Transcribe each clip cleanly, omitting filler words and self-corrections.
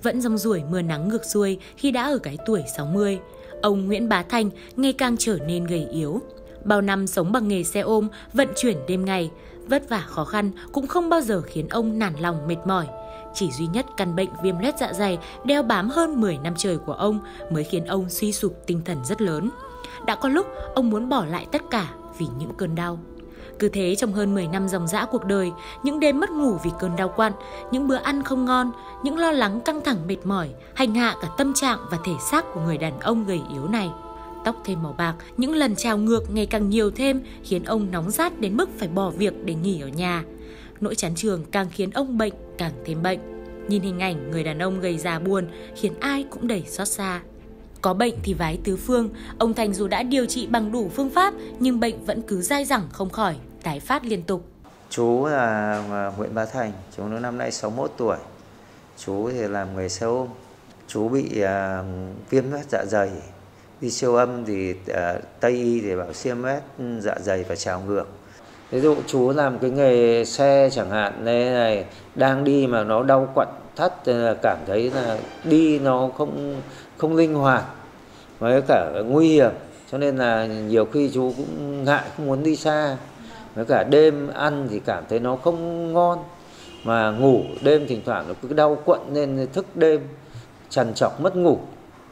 vẫn rong ruổi mưa nắng ngược xuôi khi đã ở cái tuổi 60. Ông Nguyễn Bá Thanh ngày càng trở nên gầy yếu. Bao năm sống bằng nghề xe ôm, vận chuyển đêm ngày, vất vả khó khăn cũng không bao giờ khiến ông nản lòng mệt mỏi. Chỉ duy nhất căn bệnh viêm loét dạ dày đeo bám hơn 10 năm trời của ông mới khiến ông suy sụp tinh thần rất lớn. Đã có lúc ông muốn bỏ lại tất cả vì những cơn đau. Cứ thế trong hơn 10 năm ròng rã cuộc đời, những đêm mất ngủ vì cơn đau quặn, những bữa ăn không ngon, những lo lắng căng thẳng mệt mỏi, hành hạ cả tâm trạng và thể xác của người đàn ông gầy yếu này. Tóc thêm màu bạc, những lần trào ngược ngày càng nhiều thêm khiến ông nóng rát đến mức phải bỏ việc để nghỉ ở nhà. Nỗi chán trường càng khiến ông bệnh càng thêm bệnh. Nhìn hình ảnh người đàn ông gầy già buồn khiến ai cũng đầy xót xa. Có bệnh thì vái tứ phương, ông Thành dù đã điều trị bằng đủ phương pháp nhưng bệnh vẫn cứ dai dẳng không khỏi, tái phát liên tục. Chú là Nguyễn Bá Thành, chú năm nay 61 tuổi. Chú thì làm nghề xe ôm. Chú bị viêm loét dạ dày. Đi siêu âm thì Tây y thì bảo viêm loét dạ dày và trào ngược. Ví dụ chú làm cái nghề xe chẳng hạn này, đang đi mà nó đau quặn thắt, cảm thấy là đi nó không linh hoạt với cả nguy hiểm, cho nên là nhiều khi chú cũng ngại không muốn đi xa. Với cả đêm ăn thì cảm thấy nó không ngon, mà ngủ đêm thỉnh thoảng nó cứ đau quặn nên thức đêm trằn trọc mất ngủ,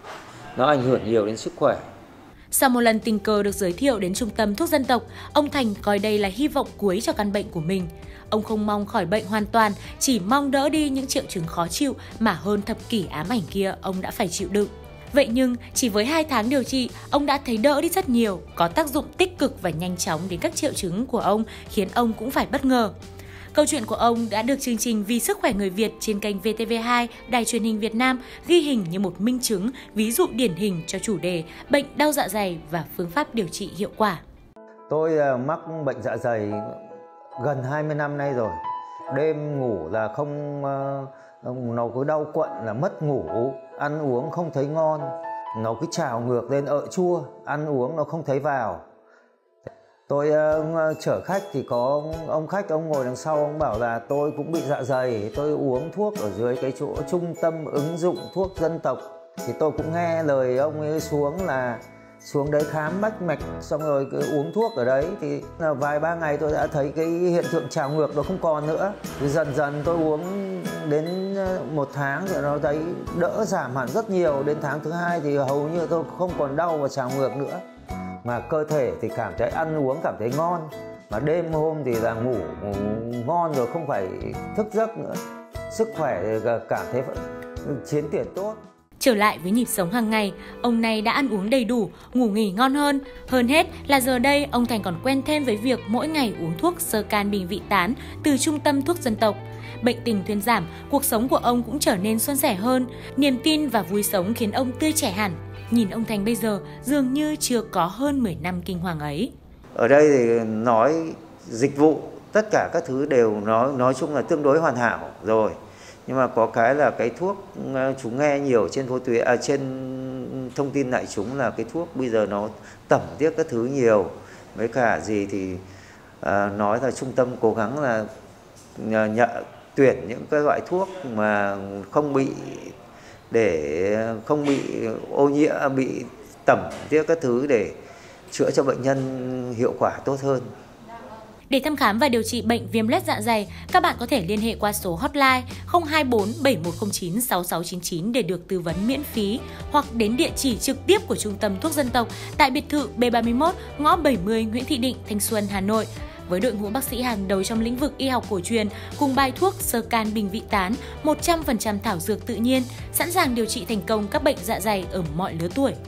nó ảnh hưởng nhiều đến sức khỏe. Sau một lần tình cờ được giới thiệu đến Trung tâm Thuốc Dân tộc, ông Thành coi đây là hy vọng cuối cho căn bệnh của mình. Ông không mong khỏi bệnh hoàn toàn, chỉ mong đỡ đi những triệu chứng khó chịu mà hơn thập kỷ ám ảnh kia ông đã phải chịu đựng. Vậy nhưng, chỉ với 2 tháng điều trị, ông đã thấy đỡ đi rất nhiều, có tác dụng tích cực và nhanh chóng đến các triệu chứng của ông khiến ông cũng phải bất ngờ. Câu chuyện của ông đã được chương trình Vì Sức Khỏe Người Việt trên kênh VTV2, Đài Truyền hình Việt Nam ghi hình như một minh chứng, ví dụ điển hình cho chủ đề bệnh đau dạ dày và phương pháp điều trị hiệu quả. Tôi mắc bệnh dạ dày gần 20 năm nay rồi. Đêm ngủ là nó cứ đau quặn là mất ngủ, ăn uống không thấy ngon, nó cứ trào ngược lên chua, ăn uống nó không thấy vào. Tôi chở khách thì có ông khách, ông ngồi đằng sau, ông bảo là tôi cũng bị dạ dày, tôi uống thuốc ở dưới cái chỗ trung tâm ứng dụng thuốc dân tộc. Thì tôi cũng nghe lời ông ấy xuống đấy khám bách mạch, xong rồi cứ uống thuốc ở đấy. Thì vài ba ngày tôi đã thấy cái hiện tượng trào ngược nó không còn nữa. Thì dần dần tôi uống đến 1 tháng thì nó thấy đỡ giảm hẳn rất nhiều. Đến tháng thứ 2 thì hầu như tôi không còn đau và trào ngược nữa. Mà cơ thể thì cảm thấy ăn uống cảm thấy ngon, mà đêm hôm thì là ngủ ngon rồi, không phải thức giấc nữa. Sức khỏe thì cảm thấy chiến tiền tốt. Trở lại với nhịp sống hàng ngày, ông này đã ăn uống đầy đủ, ngủ nghỉ ngon hơn. Hơn hết là giờ đây ông Thành còn quen thêm với việc mỗi ngày uống thuốc Sơ Can Bình Vị Tán từ Trung tâm Thuốc Dân tộc. Bệnh tình thuyên giảm, cuộc sống của ông cũng trở nên suôn sẻ hơn. Niềm tin và vui sống khiến ông tươi trẻ hẳn. Nhìn ông Thành bây giờ dường như chưa có hơn 10 năm kinh hoàng ấy. Ở đây thì nói dịch vụ, tất cả các thứ đều nói chung là tương đối hoàn hảo rồi. Nhưng mà có cái là cái thuốc chúng nghe nhiều trên trên thông tin đại chúng là cái thuốc bây giờ nó tẩm tiếc các thứ nhiều. Với cả gì thì nói là trung tâm cố gắng là tuyển những cái loại thuốc mà không bị ô nhiễm, bị tẩm tiếc các thứ để chữa cho bệnh nhân hiệu quả tốt hơn. Để thăm khám và điều trị bệnh viêm loét dạ dày, các bạn có thể liên hệ qua số hotline 024 7109 6699 để được tư vấn miễn phí, hoặc đến địa chỉ trực tiếp của Trung tâm Thuốc Dân tộc tại biệt thự B31, ngõ 70 Nguyễn Thị Định, Thanh Xuân, Hà Nội. Với đội ngũ bác sĩ hàng đầu trong lĩnh vực y học cổ truyền, cùng bài thuốc Sơ Can Bình Vị Tán 100% thảo dược tự nhiên, sẵn sàng điều trị thành công các bệnh dạ dày ở mọi lứa tuổi.